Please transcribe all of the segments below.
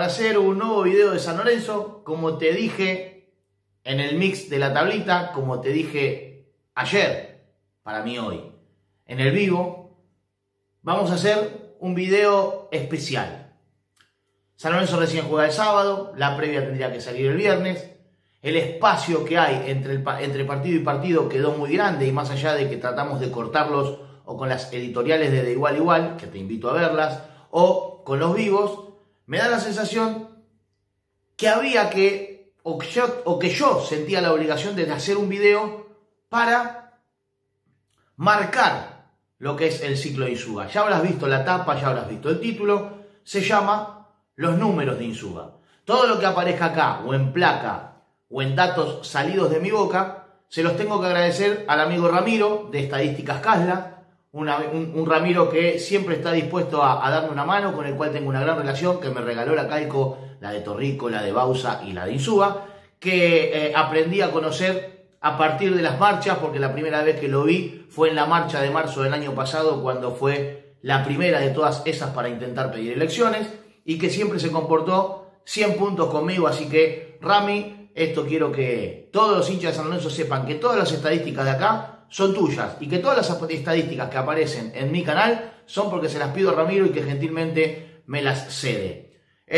para hacer un nuevo video de San Lorenzo, como te dije en el mix de la tablita, como te dije ayer, para mí hoy, en el vivo, vamos a hacer un video especial. San Lorenzo recién juega el sábado, la previa tendría que salir el viernes. El espacio que hay entre partido y partido quedó muy grande, y más allá de que tratamos de cortarlos o con las editoriales de igual a igual, que te invito a verlas, o con los vivos, me da la sensación que había que, o que yo sentía la obligación de hacer un video para marcar lo que es el ciclo de Insúa. Ya habrás visto la tapa, ya habrás visto el título, se llama Los números de Insúa. Todo lo que aparezca acá, o en placa, o en datos salidos de mi boca, se los tengo que agradecer al amigo Ramiro de Estadísticas Casla, un Ramiro que siempre está dispuesto a darme una mano, con el cual tengo una gran relación, que me regaló la Calco, la de Torrico, la de Bausa y la de Insúa, que aprendí a conocer a partir de las marchas, porque la primera vez que lo vi fue en la marcha de marzo del año pasado, cuando fue la primera de todas esas para intentar pedir elecciones, y que siempre se comportó 100 puntos conmigo. Así que, Rami, esto quiero que todos los hinchas de San Lorenzo sepan, que todas las estadísticas de acá son tuyas, y que todas las estadísticas que aparecen en mi canal son porque se las pido a Ramiro y que gentilmente me las cede.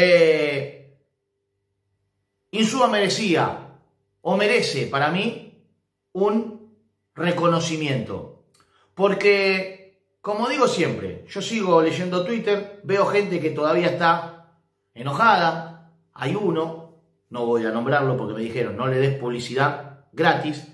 Insúa merecía, o merece para mí, un reconocimiento. Porque, como digo siempre, yo sigo leyendo Twitter, veo gente que todavía está enojada. Hay uno, no voy a nombrarlo porque me dijeron no le des publicidad gratis,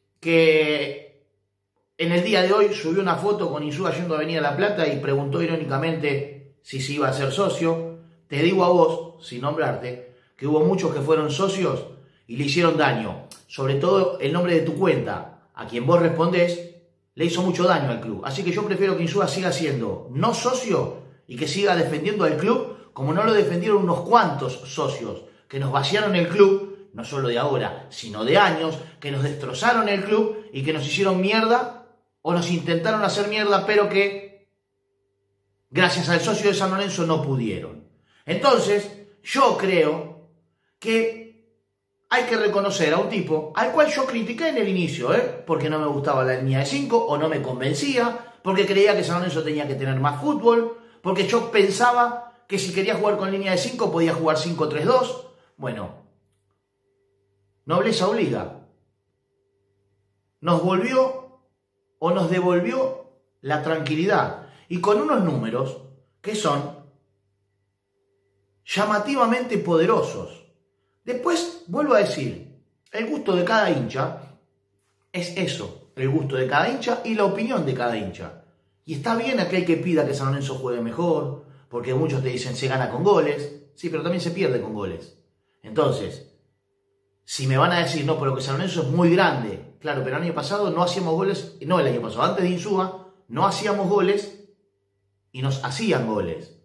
que en el día de hoy subió una foto con Insúa yendo a Avenida La Plata y preguntó irónicamente si se iba a ser socio. Te digo a vos, sin nombrarte, que hubo muchos que fueron socios y le hicieron daño. Sobre todo el nombre de tu cuenta, a quien vos respondés, le hizo mucho daño al club. Así que yo prefiero que Insúa siga siendo no socio y que siga defendiendo al club como no lo defendieron unos cuantos socios que nos vaciaron el club, no solo de ahora, sino de años, que nos destrozaron el club y que nos hicieron mierda, o nos intentaron hacer mierda, pero que gracias al socio de San Lorenzo no pudieron. Entonces, yo creo que hay que reconocer a un tipo al cual yo critiqué en el inicio, porque no me gustaba la línea de 5, o no me convencía, porque creía que San Lorenzo tenía que tener más fútbol, porque yo pensaba que si quería jugar con línea de 5 podía jugar 5-3-2. Bueno, nobleza obliga. Nos volvió o nos devolvió la tranquilidad, y con unos números que son llamativamente poderosos. Después, vuelvo a decir, el gusto de cada hincha es eso, el gusto de cada hincha y la opinión de cada hincha. Y está bien aquel que pida que San Lorenzo juegue mejor, porque muchos te dicen se gana con goles, sí, pero también se pierde con goles. Entonces, si me van a decir, no, pero que San Lorenzo es muy grande, claro, pero el año pasado no hacíamos goles, no el año pasado, antes de Insúa, no hacíamos goles y nos hacían goles.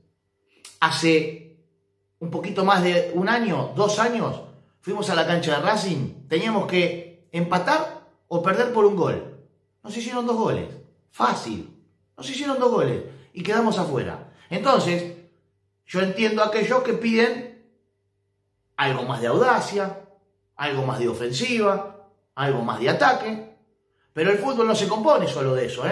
Hace un poquito más de un año, 2 años, fuimos a la cancha de Racing, teníamos que empatar o perder por un gol. Nos hicieron 2 goles, fácil, nos hicieron 2 goles y quedamos afuera. Entonces, yo entiendo a aquellos que piden algo más de audacia, algo más de ofensiva, algo más de ataque. Pero el fútbol no se compone solo de eso,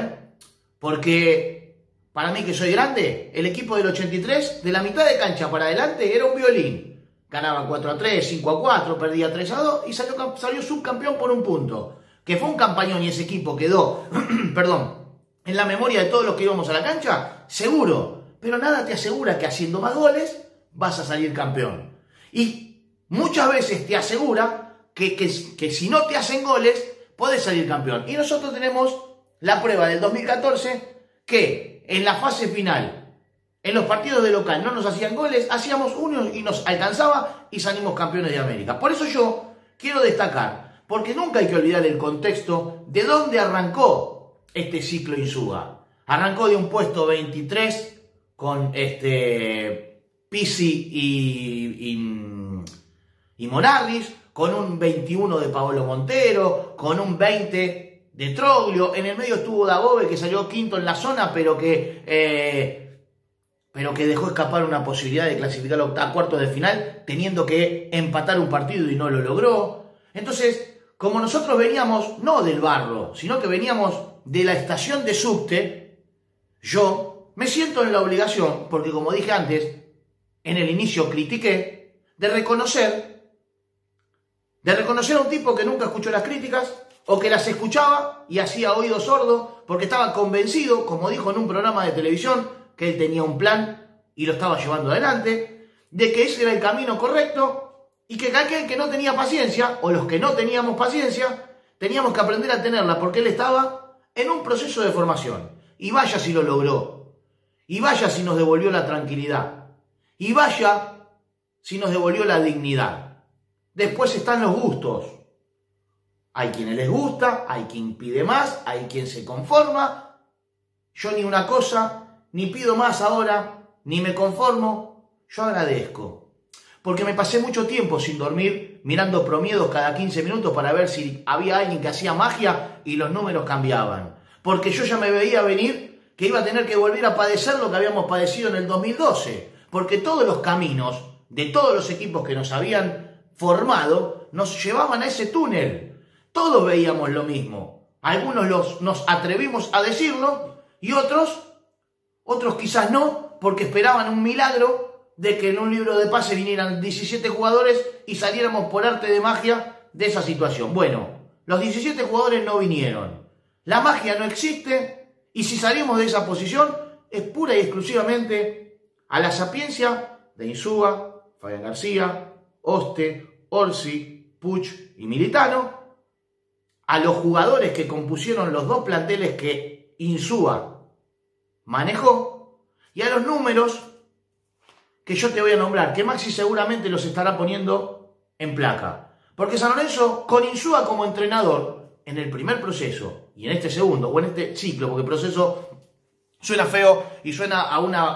Porque para mí, que soy grande, el equipo del 83, de la mitad de cancha para adelante, era un violín. Ganaba 4-3, 5-4, perdía 3-2 y salió subcampeón por un punto. Que fue un campañón, y ese equipo quedó, perdón, en la memoria de todos los que íbamos a la cancha, seguro. Pero nada te asegura que haciendo más goles vas a salir campeón. Y muchas veces te asegura que si no te hacen goles, podés salir campeón. Y nosotros tenemos la prueba del 2014, que en la fase final, en los partidos de local, no nos hacían goles, hacíamos uno y nos alcanzaba y salimos campeones de América. Por eso yo quiero destacar, porque nunca hay que olvidar el contexto de dónde arrancó este ciclo Insúa. Arrancó de un puesto 23 con Pizzi y Monarris, con un 21 de Paolo Montero, con un 20 de Troglio. En el medio estuvo Dabove, que salió quinto en la zona, pero que pero que dejó escapar una posibilidad de clasificar a cuartos de final teniendo que empatar un partido y no lo logró. Entonces, como nosotros veníamos no del barro, sino que veníamos de la estación de subte, yo me siento en la obligación, porque como dije antes, en el inicio critiqué, de reconocer a un tipo que nunca escuchó las críticas, o que las escuchaba y hacía oído sordo, porque estaba convencido, como dijo en un programa de televisión, que él tenía un plan y lo estaba llevando adelante, de que ese era el camino correcto, y que aquel que no tenía paciencia, o los que no teníamos paciencia, teníamos que aprender a tenerla, porque él estaba en un proceso de formación. Y vaya si lo logró, y vaya si nos devolvió la tranquilidad, y vaya si nos devolvió la dignidad. Después están los gustos. Hay quienes les gusta, hay quien pide más, hay quien se conforma. Yo ni una cosa, ni pido más ahora, ni me conformo. Yo agradezco. Porque me pasé mucho tiempo sin dormir, mirando promiedos cada 15 minutos para ver si había alguien que hacía magia y los números cambiaban. Porque yo ya me veía venir que iba a tener que volver a padecer lo que habíamos padecido en el 2012. Porque todos los caminos de todos los equipos que nos habían formado nos llevaban a ese túnel. Todos veíamos lo mismo. Algunos nos atrevimos a decirlo y otros quizás no, porque esperaban un milagro de que en un libro de pase vinieran 17 jugadores y saliéramos por arte de magia de esa situación. Bueno, los 17 jugadores no vinieron. La magia no existe y si salimos de esa posición es pura y exclusivamente a la sapiencia de Insúa, Fabián García, Oste, Orsi, Puch y Militano, a los jugadores que compusieron los dos planteles que Insúa manejó y a los números que yo te voy a nombrar, que Maxi seguramente los estará poniendo en placa. Porque San Lorenzo, con Insúa como entrenador, en el primer proceso y en este segundo, o en este ciclo, porque proceso suena feo y suena a una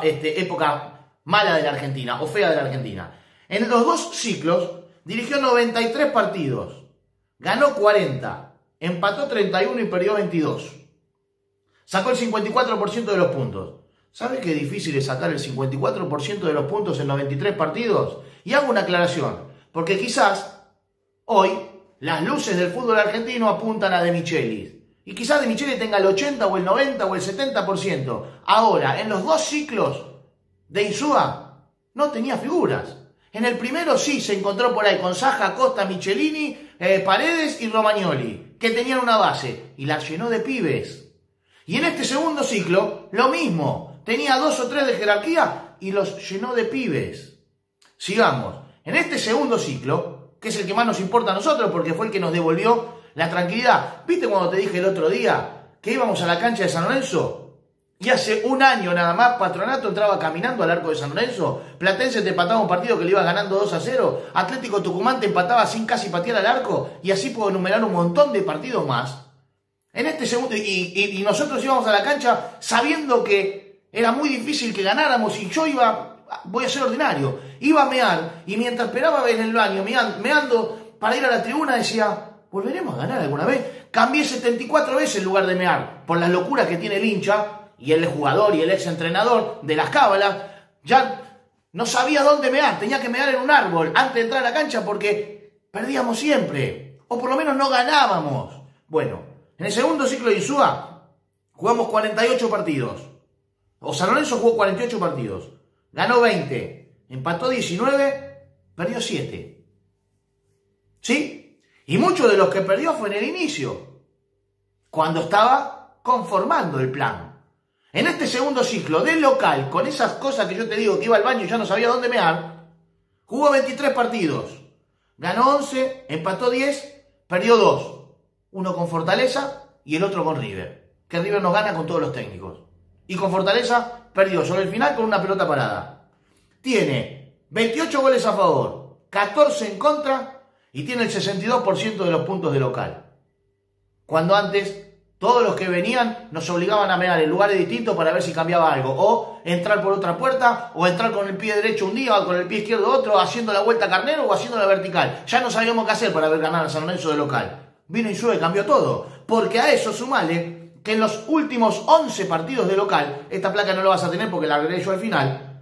época mala de la Argentina o fea de la Argentina. En los dos ciclos dirigió 93 partidos, ganó 40, empató 31 y perdió 22. Sacó el 54% de los puntos. ¿Sabes qué difícil es sacar el 54% de los puntos en 93 partidos? Y hago una aclaración, porque quizás hoy las luces del fútbol argentino apuntan a De Michelis. Y quizás De Michelis tenga el 80 o el 90 o el 70%. Ahora, en los dos ciclos de Insúa, no tenía figuras. En el primero sí se encontró por ahí con Saja, Costa, Michelini, Paredes y Romagnoli, que tenían una base y la llenó de pibes. Y en este segundo ciclo, lo mismo. Tenía 2 o 3 de jerarquía y los llenó de pibes. Sigamos. En este segundo ciclo, que es el que más nos importa a nosotros porque fue el que nos devolvió la tranquilidad. ¿Viste cuando te dije el otro día que íbamos a la cancha de San Lorenzo? Y hace un año nada más Patronato entraba caminando al arco de San Lorenzo. Platense te empataba un partido que le iba ganando 2-0. Atlético Tucumán te empataba sin casi patear al arco. Y así puedo enumerar un montón de partidos más. En este segundo, y nosotros íbamos a la cancha sabiendo que era muy difícil que ganáramos. Y yo voy a ser ordinario, iba a mear. Y mientras esperaba en el baño, meando para ir a la tribuna, decía, ¿volveremos a ganar alguna vez? Cambié 74 veces en lugar de mear. Por las locuras que tiene el hincha y el jugador y el ex entrenador de las cábalas. Ya no sabía dónde mear, tenía que mear en un árbol antes de entrar a la cancha porque perdíamos siempre, o por lo menos no ganábamos. Bueno, en el segundo ciclo de Insúa jugamos 48 partidos, o San Lorenzo jugó 48 partidos, ganó 20, empató 19, perdió 7. ¿Sí? Y muchos de los que perdió fue en el inicio, cuando estaba conformando el plan. En este segundo ciclo del local, con esas cosas que yo te digo que iba al baño y ya no sabía dónde mear, jugó 23 partidos, ganó 11, empató 10, perdió 2. Uno con Fortaleza y el otro con River. Que River nos gana con todos los técnicos. Y con Fortaleza perdió sobre el final con una pelota parada. Tiene 28 goles a favor, 14 en contra y tiene el 62% de los puntos de local. Cuando antes todos los que venían nos obligaban a mear en lugares distintos para ver si cambiaba algo. O entrar por otra puerta, o entrar con el pie derecho un día, o con el pie izquierdo otro, haciendo la vuelta carnero o haciendo la vertical. Ya no sabíamos qué hacer para ver ganar a San Lorenzo de local. Vino Insúa y cambió todo. Porque a eso sumale que en los últimos 11 partidos de local, esta placa no la vas a tener porque la agregué yo al final,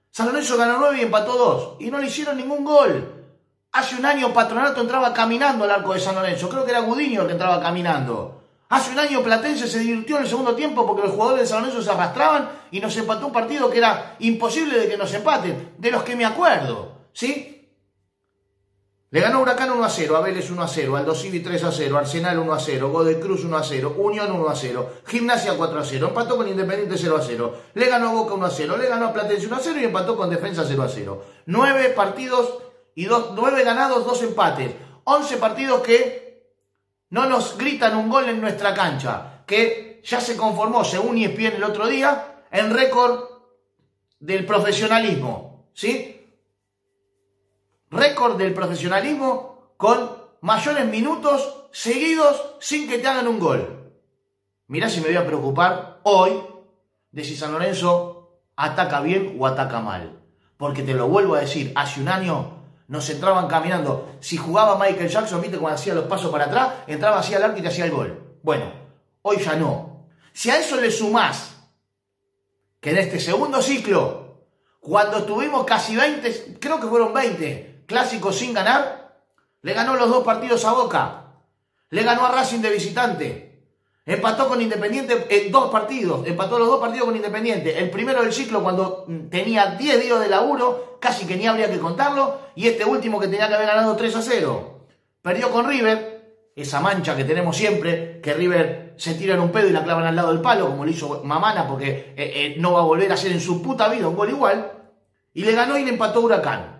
San Lorenzo ganó 9 y empató 2. Y no le hicieron ningún gol. Hace un año Patronato entraba caminando al arco de San Lorenzo. Creo que era Gudiño el que entraba caminando. Hace un año Platense se divirtió en el segundo tiempo porque los jugadores de San Lorenzo se arrastraban y nos empató un partido que era imposible de que nos empaten. De los que me acuerdo. ¿Sí? Le ganó Huracán 1-0, a Vélez 1-0, Aldo Civi 3-0, Arsenal 1-0, Godoy Cruz 1-0, Unión 1-0, Gimnasia 4-0, empató con Independiente 0-0, le ganó a Boca 1-0, le ganó a Platense 1-0 y empató con Defensa 0-0. 9 partidos y 9 ganados, 2 empates. 11 partidos que no nos gritan un gol en nuestra cancha, que ya se conformó, según ESPN el otro día, en récord del profesionalismo, ¿sí? Récord del profesionalismo con mayores minutos seguidos sin que te hagan un gol. Mirá si me voy a preocupar hoy de si San Lorenzo ataca bien o ataca mal. Porque te lo vuelvo a decir, hace un año nos entraban caminando. Si jugaba Michael Jackson, viste cuando hacía los pasos para atrás, entraba así al arco y te hacía el gol. Bueno, hoy ya no. Si a eso le sumás que en este segundo ciclo, cuando tuvimos casi 20, creo que fueron 20, clásicos sin ganar, le ganó los 2 partidos a Boca, le ganó a Racing de visitante, empató con Independiente en 2 partidos, empató los 2 partidos con Independiente, el primero del ciclo cuando tenía 10 días de laburo, casi que ni habría que contarlo, y este último que tenía que haber ganado 3-0, perdió con River, esa mancha que tenemos siempre, que River se tira en un pedo y la clavan al lado del palo, como le hizo Mamana, porque no va a volver a hacer en su puta vida un gol igual, y le ganó y le empató Huracán.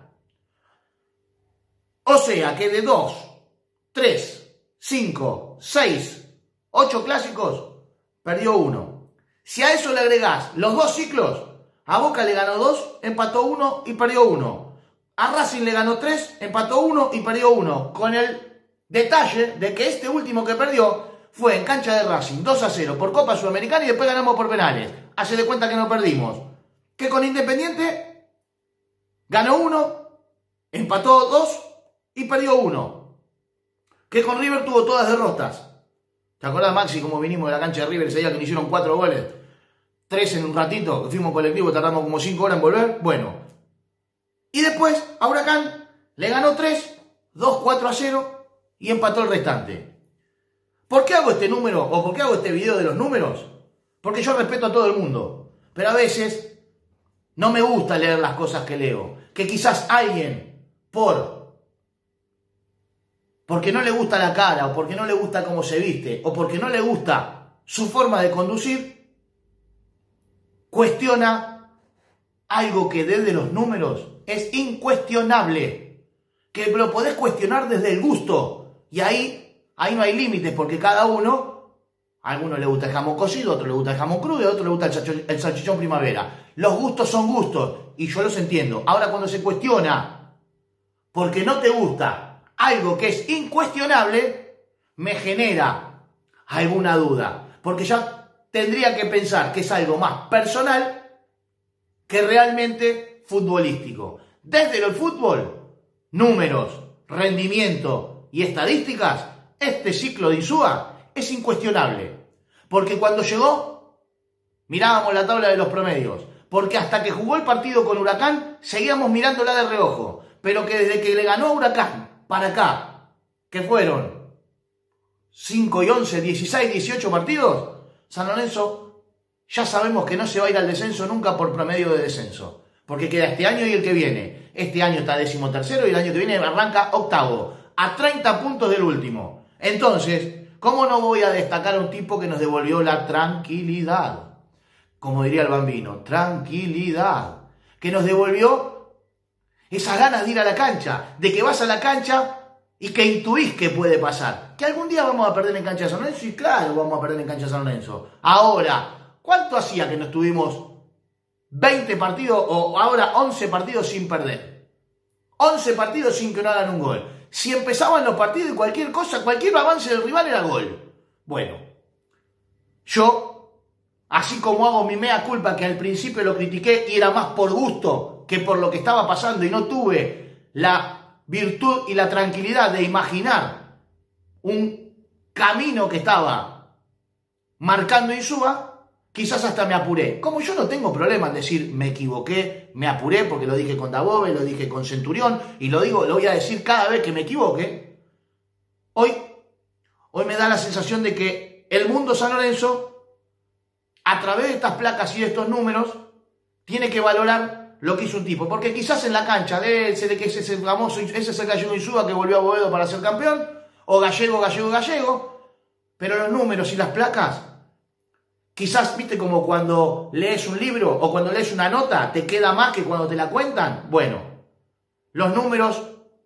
O sea que de 2, 3, 5, 6, 8 clásicos, perdió 1. Si a eso le agregás los 2 ciclos, a Boca le ganó 2, empató 1 y perdió 1. A Racing le ganó 3, empató 1 y perdió 1. Con el detalle de que este último que perdió fue en cancha de Racing 2-0 por Copa Sudamericana y después ganamos por penales. Hace de cuenta que no perdimos. Que con Independiente ganó 1, empató 2 y perdió 1. Que con River tuvo todas derrotas. ¿Te acordás, Maxi, cómo vinimos de la cancha de River ese día que nos hicieron 4 goles? 3 en un ratito, que fuimos colectivo, tardamos como 5 horas en volver. Bueno. Y después, a Huracán le ganó 3, 2-4-0 y empató el restante. ¿Por qué hago este número o por qué hago este video de los números? Porque yo respeto a todo el mundo. Pero a veces no me gusta leer las cosas que leo. Que quizás alguien, porque no le gusta la cara, o porque no le gusta cómo se viste, o porque no le gusta su forma de conducir, cuestiona algo que desde los números es incuestionable, que lo podés cuestionar desde el gusto, y ahí no hay límites, porque cada uno, a algunos le gusta el jamón cocido, a otros le gusta el jamón crudo, a otros le gusta el salchichón primavera. Los gustos son gustos, y yo los entiendo. Ahora cuando se cuestiona, porque no te gusta algo que es incuestionable, me genera alguna duda. Porque ya tendría que pensar que es algo más personal que realmente futbolístico. Desde el fútbol, números, rendimiento y estadísticas, este ciclo de Insúa es incuestionable. Porque cuando llegó, mirábamos la tabla de los promedios. Porque hasta que jugó el partido con Huracán, seguíamos mirándola de reojo. Pero que desde que le ganó a Huracán para acá, que fueron 5 y 11, 16, 18 partidos, San Lorenzo ya sabemos que no se va a ir al descenso nunca por promedio de descenso. Porque queda este año y el que viene. Este año está 13º y el año que viene arranca 8º, a 30 puntos del último. Entonces, ¿cómo no voy a destacar a un tipo que nos devolvió la tranquilidad? Como diría el Bambino, tranquilidad. Que nos devolvió esas ganas de ir a la cancha, de que vas a la cancha y que intuís que puede pasar. ¿Que algún día vamos a perder en cancha de San Lorenzo? Y claro, vamos a perder en cancha de San Lorenzo. Ahora, ¿cuánto hacía que no estuvimos 20 partidos o ahora 11 partidos sin perder? 11 partidos sin que no hagan un gol. Si empezaban los partidos y cualquier cosa, cualquier avance del rival era gol. Bueno, yo, así como hago mi mea culpa, que al principio lo critiqué y era más por gusto que por lo que estaba pasando y no tuve la virtud y la tranquilidad de imaginar un camino que estaba marcando Insúa, quizás hasta me apuré. Como yo no tengo problema en decir me equivoqué, me apuré, porque lo dije con Dabove, lo dije con Centurión, y lo voy a decir cada vez que me equivoque. Hoy me da la sensación de que el mundo San Lorenzo, a través de estas placas y de estos números, tiene que valorar lo que hizo un tipo. Porque quizás en la cancha de él, que ese es el famoso, ese es el Gallego Insúa que volvió a Boedo para ser campeón, o Gallego, pero los números y las placas, quizás, viste, como cuando lees un libro o cuando lees una nota, te queda más que cuando te la cuentan. Bueno, los números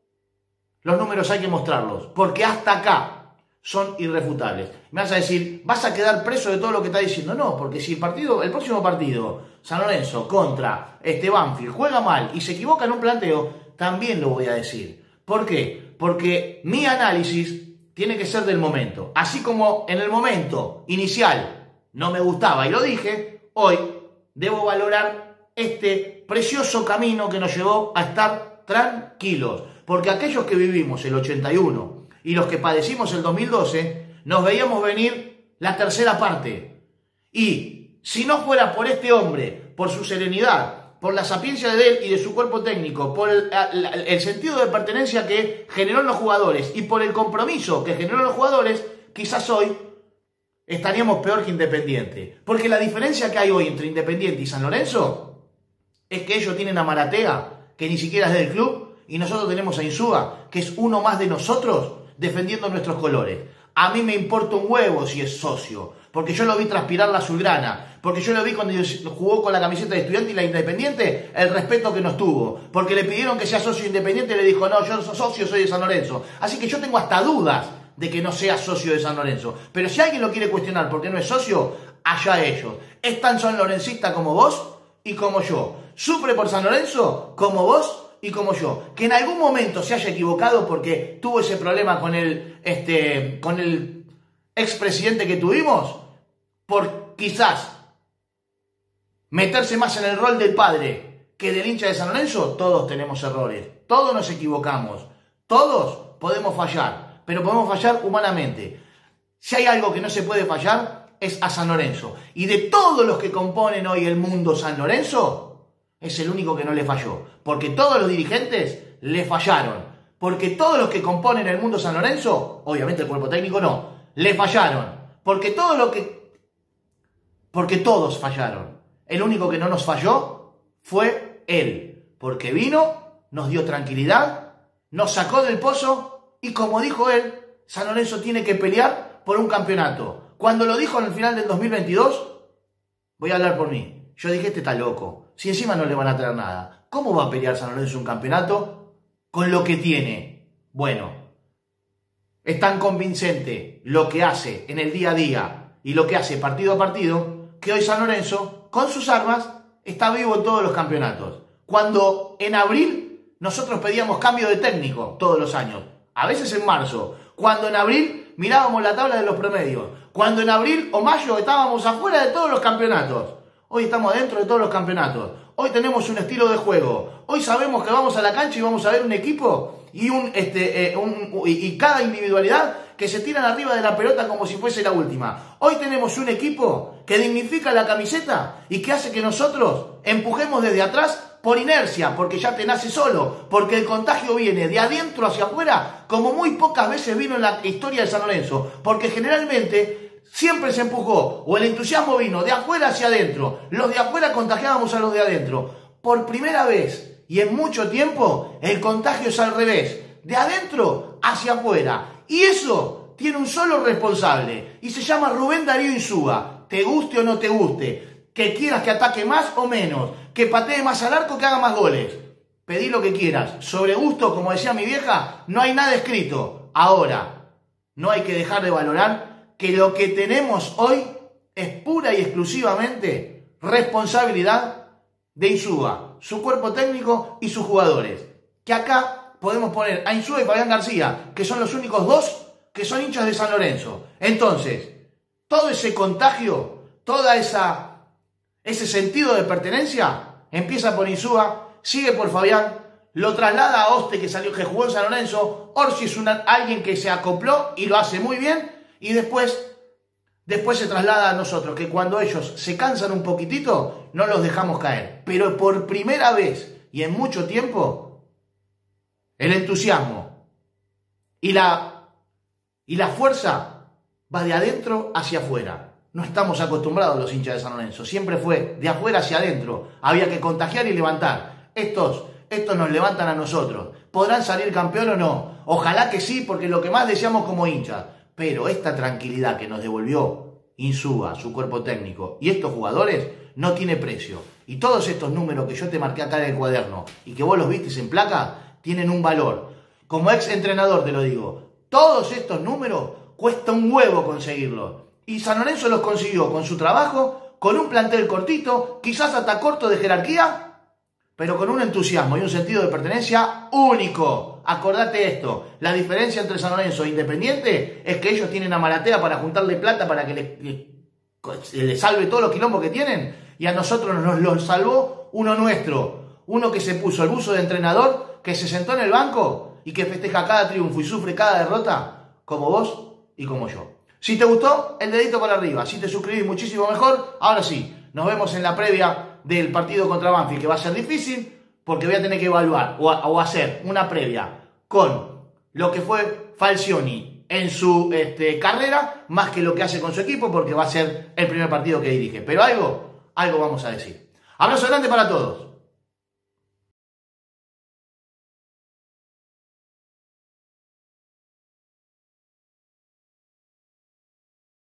hay que mostrarlos, porque hasta acá son irrefutables. Me vas a decir, vas a quedar preso de todo lo que está diciendo. No, porque si el próximo partido, San Lorenzo contra Banfield, juega mal y se equivoca en un planteo, también lo voy a decir. ¿Por qué? Porque mi análisis tiene que ser del momento. Así como en el momento inicial no me gustaba y lo dije, hoy debo valorar este precioso camino que nos llevó a estar tranquilos. Porque aquellos que vivimos el 81 y los que padecimos el 2012, nos veíamos venir la tercera parte. Y si no fuera por este hombre, por su serenidad, por la sapiencia de él y de su cuerpo técnico, por el sentido de pertenencia que generó en los jugadores y por el compromiso que generó en los jugadores, quizás hoy estaríamos peor que Independiente. Porque la diferencia que hay hoy entre Independiente y San Lorenzo es que ellos tienen a Maratea, que ni siquiera es del club, y nosotros tenemos a Insúa, que es uno más de nosotros, defendiendo nuestros colores. A mí me importa un huevo si es socio, porque yo lo vi transpirar la azulgrana, porque yo lo vi cuando jugó con la camiseta de Estudiante y la Independiente, el respeto que nos tuvo, porque le pidieron que sea socio Independiente y le dijo, no, yo soy socio, soy de San Lorenzo. Así que yo tengo hasta dudas de que no sea socio de San Lorenzo. Pero si alguien lo quiere cuestionar porque no es socio, allá ellos. Es tan sanlorencista como vos y como yo. Sufre por San Lorenzo como vos y como yo, que en algún momento se haya equivocado porque tuvo ese problema con el expresidente que tuvimos, por quizás meterse más en el rol del padre que del hincha de San Lorenzo. Todos tenemos errores, todos nos equivocamos, todos podemos fallar, pero podemos fallar humanamente. Si hay algo que no se puede fallar, es a San Lorenzo. Y de todos los que componen hoy el mundo San Lorenzo, es el único que no le falló, porque todos los dirigentes le fallaron, porque todos los que componen el mundo San Lorenzo, obviamente el cuerpo técnico no, le fallaron, porque todos fallaron. El único que no nos falló fue él, porque vino, nos dio tranquilidad, nos sacó del pozo y, como dijo él, San Lorenzo tiene que pelear por un campeonato. Cuando lo dijo en el final del 2022, voy a hablar por mí, yo dije, este está loco. Si encima no le van a traer nada, ¿cómo va a pelear San Lorenzo un campeonato con lo que tiene? Bueno, es tan convincente lo que hace en el día a día y lo que hace partido a partido, que hoy San Lorenzo, con sus armas, está vivo en todos los campeonatos. Cuando en abril nosotros pedíamos cambio de técnico todos los años, a veces en marzo, cuando en abril mirábamos la tabla de los promedios, cuando en abril o mayo estábamos afuera de todos los campeonatos. Hoy estamos adentro de todos los campeonatos. Hoy tenemos un estilo de juego. Hoy sabemos que vamos a la cancha y vamos a ver un equipo y cada individualidad que se tiran arriba de la pelota como si fuese la última. Hoy tenemos un equipo que dignifica la camiseta y que hace que nosotros empujemos desde atrás por inercia, porque ya te nace solo, porque el contagio viene de adentro hacia afuera, como muy pocas veces vino en la historia de San Lorenzo, porque generalmente siempre se empujó, o el entusiasmo vino de afuera hacia adentro. Los de afuera contagiábamos a los de adentro. Por primera vez y en mucho tiempo, el contagio es al revés, de adentro hacia afuera. Y eso tiene un solo responsable, y se llama Rubén Darío Insúa. Te guste o no te guste, que quieras que ataque más o menos, que patee más al arco, que haga más goles. Pedí lo que quieras. Sobre gusto, como decía mi vieja, no hay nada escrito. Ahora, no hay que dejar de valorar que lo que tenemos hoy es pura y exclusivamente responsabilidad de Insúa, su cuerpo técnico y sus jugadores. Que acá podemos poner a Insúa y Fabián García, que son los únicos dos que son hinchas de San Lorenzo. Entonces, todo ese contagio, ese sentido de pertenencia, empieza por Insúa, sigue por Fabián, lo traslada a Oste, que jugó en San Lorenzo. Orsi es alguien que se acopló y lo hace muy bien. Y después después se traslada a nosotros, que cuando ellos se cansan un poquitito, no los dejamos caer. Pero por primera vez y en mucho tiempo, el entusiasmo y la fuerza va de adentro hacia afuera. No estamos acostumbrados los hinchas de San Lorenzo. Siempre fue de afuera hacia adentro. Había que contagiar y levantar. Estos nos levantan a nosotros. ¿Podrán salir campeón o no? Ojalá que sí, porque es lo que más deseamos como hinchas. Pero esta tranquilidad que nos devolvió Insúa, su cuerpo técnico, y estos jugadores, no tiene precio. Y todos estos números que yo te marqué acá en el cuaderno y que vos los vistes en placa, tienen un valor. Como ex entrenador te lo digo. Todos estos números cuesta un huevo conseguirlos. Y San Lorenzo los consiguió con su trabajo, con un plantel cortito, quizás hasta corto de jerarquía, pero con un entusiasmo y un sentido de pertenencia único. Acordate esto, la diferencia entre San Lorenzo e Independiente es que ellos tienen a Maratea para juntarle plata para que le salve todos los quilombos que tienen, y a nosotros nos lo salvó uno nuestro, uno que se puso el buzo de entrenador, que se sentó en el banco y que festeja cada triunfo y sufre cada derrota, como vos y como yo. Si te gustó, el dedito para arriba. Si te suscribís, muchísimo mejor. Ahora sí, nos vemos en la previa del partido contra Banfield, que va a ser difícil porque voy a tener que evaluar o hacer una previa con lo que fue Falcioni en su carrera, más que lo que hace con su equipo, porque va a ser el primer partido que dirige. Pero algo vamos a decir. Abrazo grande para todos.